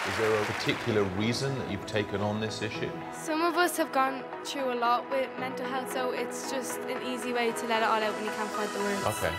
Is there a particular reason that you've taken on this issue? Some of us have gone through a lot with mental health, so it's just an easy way to let it all out when you can't find the words. Okay.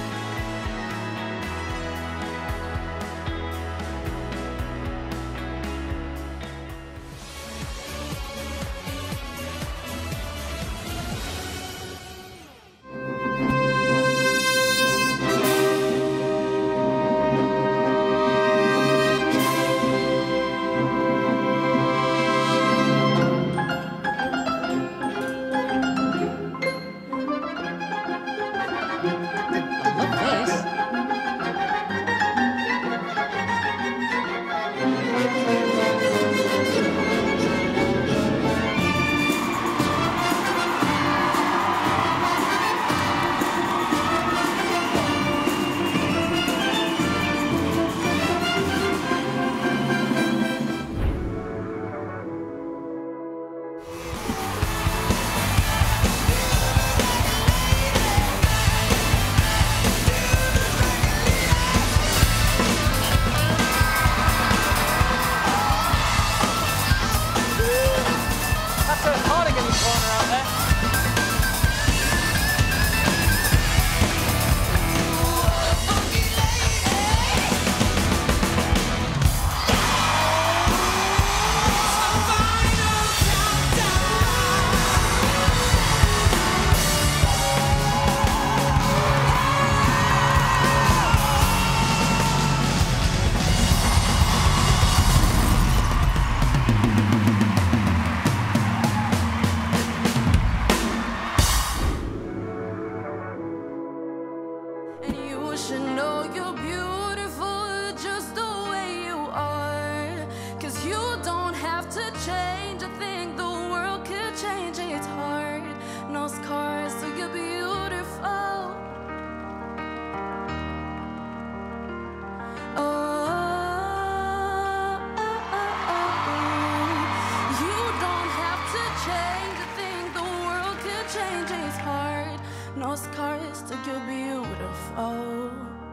No scars to you're beautiful.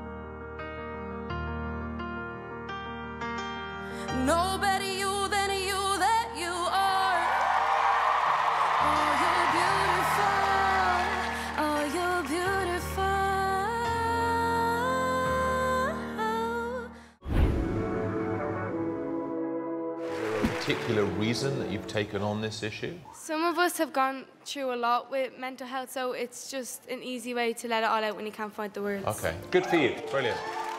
No better you than you that you are. Oh, you're beautiful. Oh, you're beautiful. Is there a particular reason that you've taken on this issue? Some of us have gone through a lot with mental health, so it's just an easy way to let it all out when you can't find the words. Okay, good for you. Brilliant.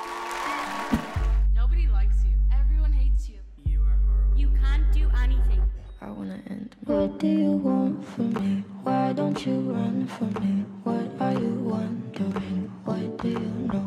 Nobody likes you. Everyone hates you. You are horrible. You can't do anything. I wanna end. What do you want from me? Why don't you run from me? What are you wondering? What do you know?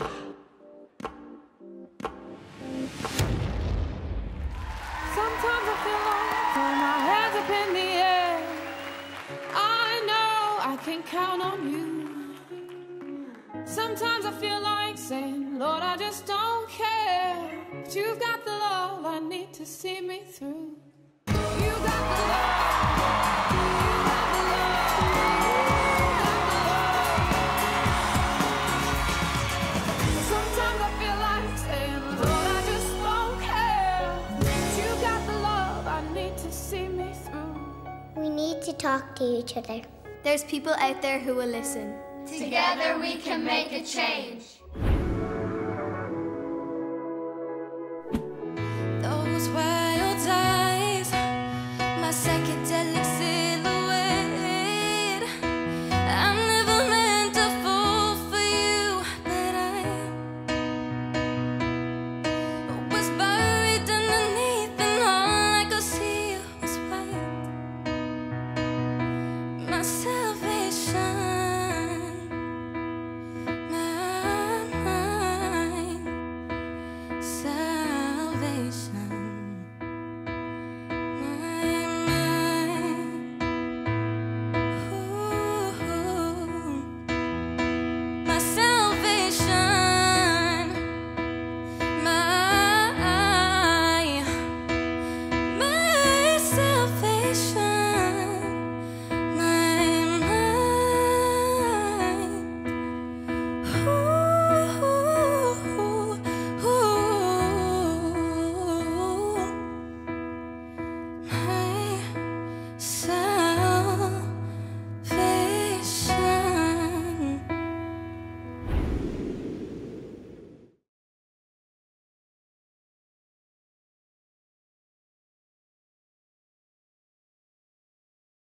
Sometimes I feel like throwing my hands up in the air. I know I can count on you. Sometimes I feel like saying, Lord, I just don't care. But you've got the love I need to see me through. You got the love. You got the love. Sometimes I feel like saying, Lord, I just don't care. But you got the love I need to see me through. We need to talk to each other. There's people out there who will listen. Together we can make a change.